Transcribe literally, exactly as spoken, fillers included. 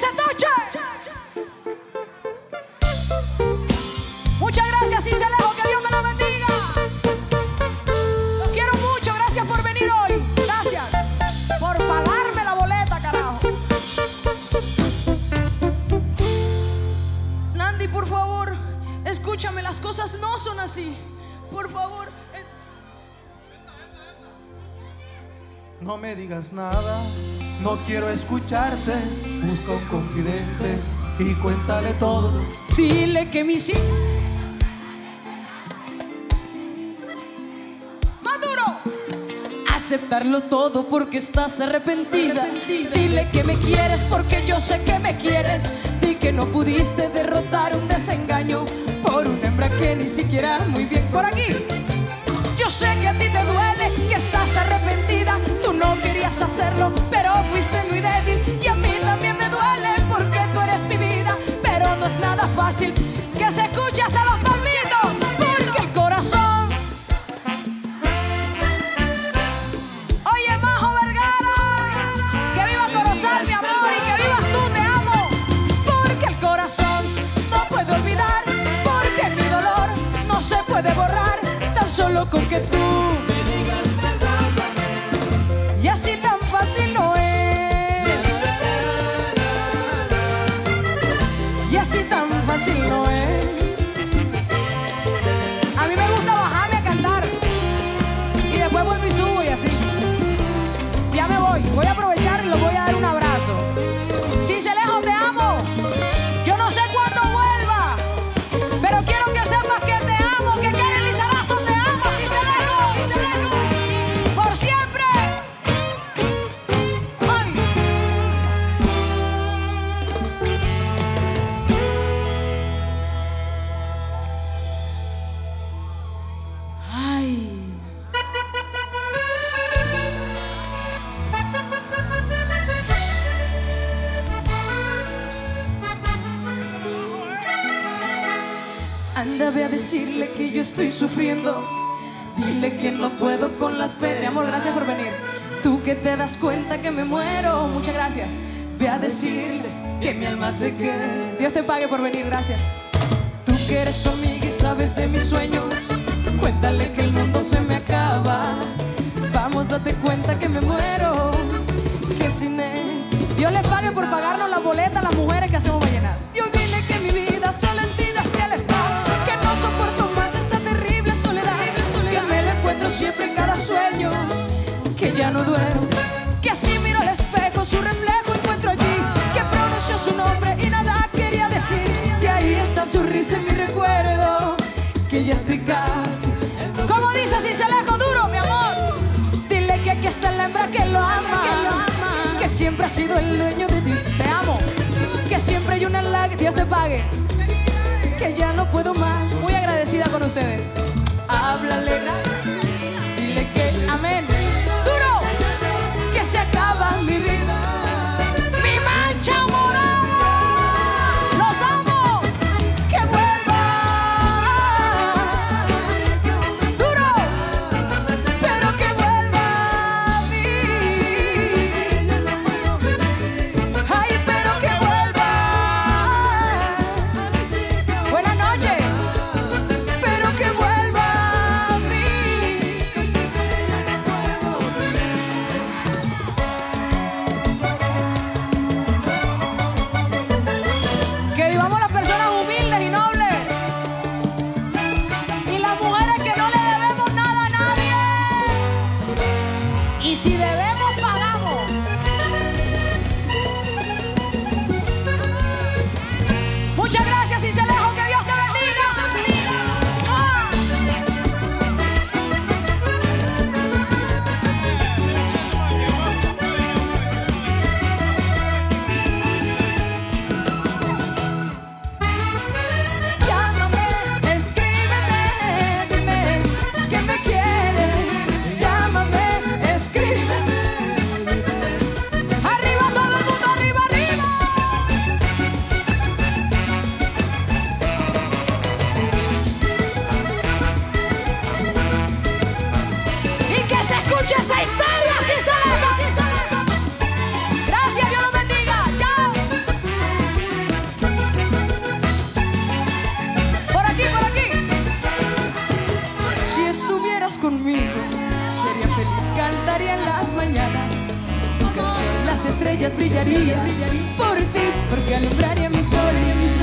dice Toche. Muchas gracias, Cincelejo, que Dios me lo bendiga. Los quiero mucho, gracias por venir hoy. Gracias por pagarme la boleta, carajo. Nandi, por favor, escúchame, las cosas no son así. Por favor. Es... No me digas nada, no quiero escucharte. Busca un confidente y cuéntale todo. Dile que mis hijos... ¡Más duro! Aceptarlo todo porque estás arrepentida. Dile que me quieres porque yo sé que me quieres. Di que no pudiste derrotar un desengaño por una hembra que ni siquiera muy bien. Por aquí. Yo sé que a ti te duele, que estás arrepentida. Tú no querías hacerlo, pero fuiste muy débil. Y a mí también me duele porque tú eres mi vida. Pero no es nada fácil que se escuche hasta los palmitos. Porque el corazón... Oye, Majo Vergara, que viva Corozal, mi amor, y que vivas tú, te amo. Porque el corazón no puede olvidar, porque mi dolor no se puede borrar. Solo con que tú me digas perdóname. Y así tan fácil no es. Y así tan fácil no es. A mí me gusta bajarme a cantar y después vuelvo y subo y así. Ya me voy, voy a aprovechar y les voy a dar un abrazo. Cincelejo, te amo. Yo no sé cuándo vuelva, pero quiero que sepas que te amo, que Karen Lizarazo te amo, Cincelejo, Cincelejo, por siempre. Ay. Ay. Anda, ve a decirle que yo estoy sufriendo. Dile que no puedo con las penas. Mi amor, gracias por venir. Tú que te das cuenta que me muero. Muchas gracias. Ve a decirle que mi alma se quede. Dios te pague por venir, gracias. Tú que eres su amiga y sabes de mis sueños, cuéntale que el mundo se me acaba. Vamos, date cuenta que me muero, que sin él. Dios les pague por pagarnos la boleta a las mujeres que hacemos vallenato. Dios, dile que mi vida solo es vida si él está. Que no soporto más esta terrible soledad. Que me lo encuentro siempre en cada sueño. Que ya no duermo. Que así miro al espejo, su reflejo encuentro allí. Que pronunció su nombre y nada quería decir. Que ahí está su risa en mi recuerdo. Que ya estoy casi. ¿Cómo dice Cincelejo duro, mi amor? Dile que aquí está la hembra que lo ama. Que lo ama. Que siempre ha sido el dueño de ti. Te amo. Que siempre hay una lágrima. Dios te pague. Que ya no puedo más. Muy agradecida con ustedes. Háblale, dile que amén. Duro, que se acaba mi vida, mi mancha morada. Los amo, que vuelva. Duro, pero que vuelva a mí. Ay, pero que vuelva. Buenas noches. Pero que vuelva a mí. estrellas brillaría por ti, porque alumbraría mi sol y mi sol.